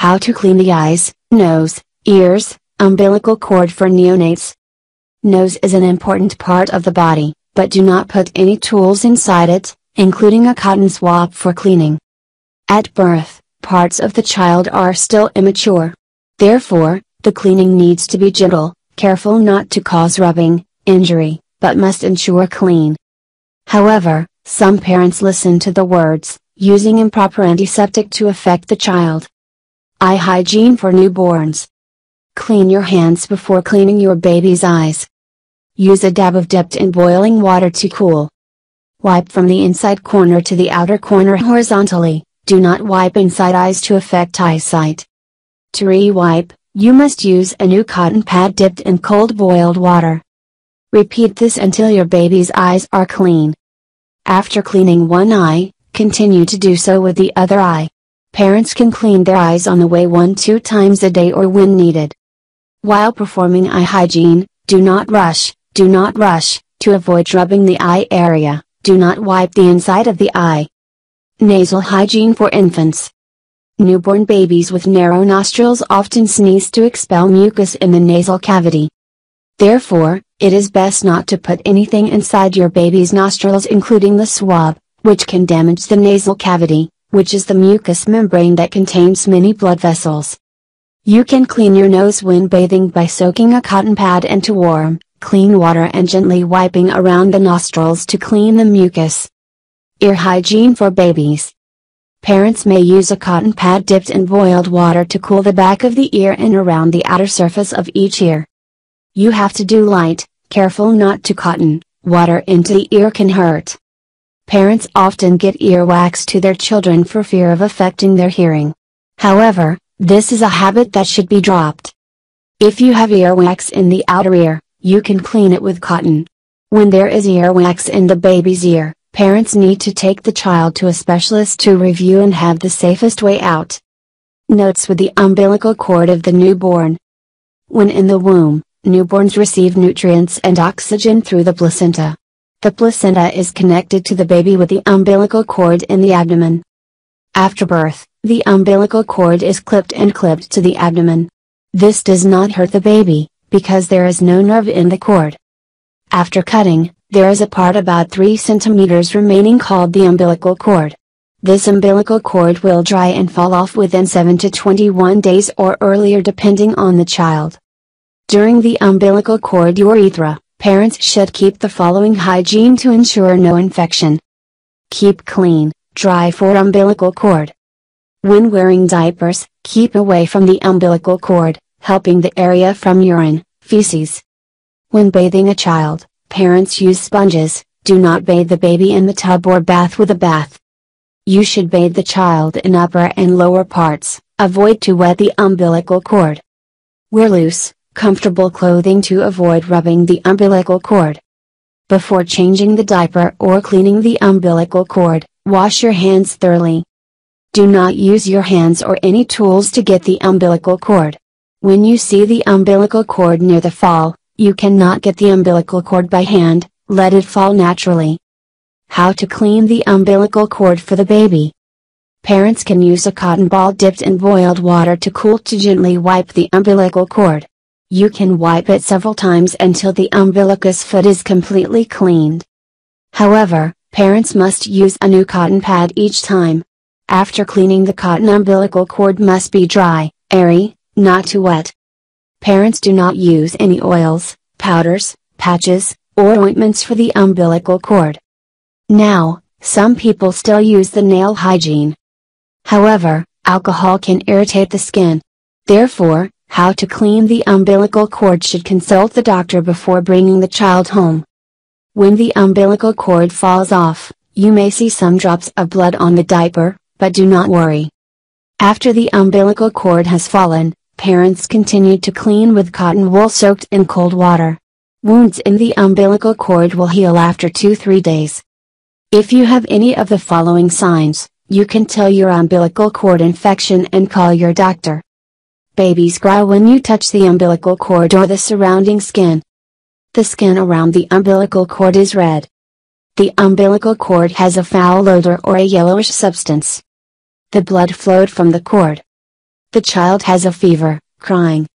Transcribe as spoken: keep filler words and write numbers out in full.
How to clean the eyes, nose, ears, umbilical cord for neonates. Nose is an important part of the body, but do not put any tools inside it, including a cotton swab for cleaning. At birth, parts of the child are still immature. Therefore, the cleaning needs to be gentle, careful not to cause rubbing, injury, but must ensure clean. However, some parents listen to the words, using improper antiseptic to affect the child. Eye hygiene for newborns. Clean your hands before cleaning your baby's eyes. Use a dab of dipped in boiling water to cool. Wipe from the inside corner to the outer corner horizontally, do not wipe inside eyes to affect eyesight. To re-wipe, you must use a new cotton pad dipped in cold boiled water. Repeat this until your baby's eyes are clean. After cleaning one eye, continue to do so with the other eye. Parents can clean their eyes on the way one two times a day or when needed. While performing eye hygiene, do not rush, do not rush, to avoid rubbing the eye area, do not wipe the inside of the eye. Nasal hygiene for infants. Newborn babies with narrow nostrils often sneeze to expel mucus in the nasal cavity. Therefore, it is best not to put anything inside your baby's nostrils including the swab, which can damage the nasal cavity, which is the mucous membrane that contains many blood vessels. You can clean your nose when bathing by soaking a cotton pad into warm, clean water and gently wiping around the nostrils to clean the mucus. Ear hygiene for babies. Parents may use a cotton pad dipped in boiled water to cool the back of the ear and around the outer surface of each ear. You have to do light, careful not to cotton, water into the ear can hurt. Parents often get earwax to their children for fear of affecting their hearing. However, this is a habit that should be dropped. If you have earwax in the outer ear, you can clean it with cotton. When there is earwax in the baby's ear, parents need to take the child to a specialist to review and have the safest way out. Notes with the umbilical cord of the newborn. When in the womb, newborns receive nutrients and oxygen through the placenta. The placenta is connected to the baby with the umbilical cord in the abdomen. After birth, the umbilical cord is clipped and clipped to the abdomen. This does not hurt the baby, because there is no nerve in the cord. After cutting, there is a part about three centimeters remaining called the umbilical cord. This umbilical cord will dry and fall off within seven to twenty-one days or earlier depending on the child. During the umbilical cord urethra, parents should keep the following hygiene to ensure no infection. Keep clean, dry for umbilical cord. When wearing diapers, keep away from the umbilical cord, helping the area from urine, feces. When bathing a child, parents use sponges, do not bathe the baby in the tub or bath with a bath. You should bathe the child in upper and lower parts, avoid to wet the umbilical cord. Wear loose, comfortable clothing to avoid rubbing the umbilical cord. Before changing the diaper or cleaning the umbilical cord, wash your hands thoroughly. Do not use your hands or any tools to get the umbilical cord. When you see the umbilical cord near the fall, you cannot get the umbilical cord by hand, let it fall naturally. How to clean the umbilical cord for the baby. Parents can use a cotton ball dipped in boiled water to cool to gently wipe the umbilical cord. You can wipe it several times until the umbilicus foot is completely cleaned. However, parents must use a new cotton pad each time. After cleaning, the cotton umbilical cord must be dry, airy, not too wet. Parents do not use any oils, powders, patches, or ointments for the umbilical cord. Now, some people still use the nail hygiene. However, alcohol can irritate the skin. Therefore, how to clean the umbilical cord should consult the doctor before bringing the child home. When the umbilical cord falls off, you may see some drops of blood on the diaper, but do not worry. After the umbilical cord has fallen, parents continue to clean with cotton wool soaked in cold water. Wounds in the umbilical cord will heal after two to three days. If you have any of the following signs, you can tell your umbilical cord infection and call your doctor. Babies cry when you touch the umbilical cord or the surrounding skin. The skin around the umbilical cord is red. The umbilical cord has a foul odor or a yellowish substance. The blood flowed from the cord. the child has a fever, crying,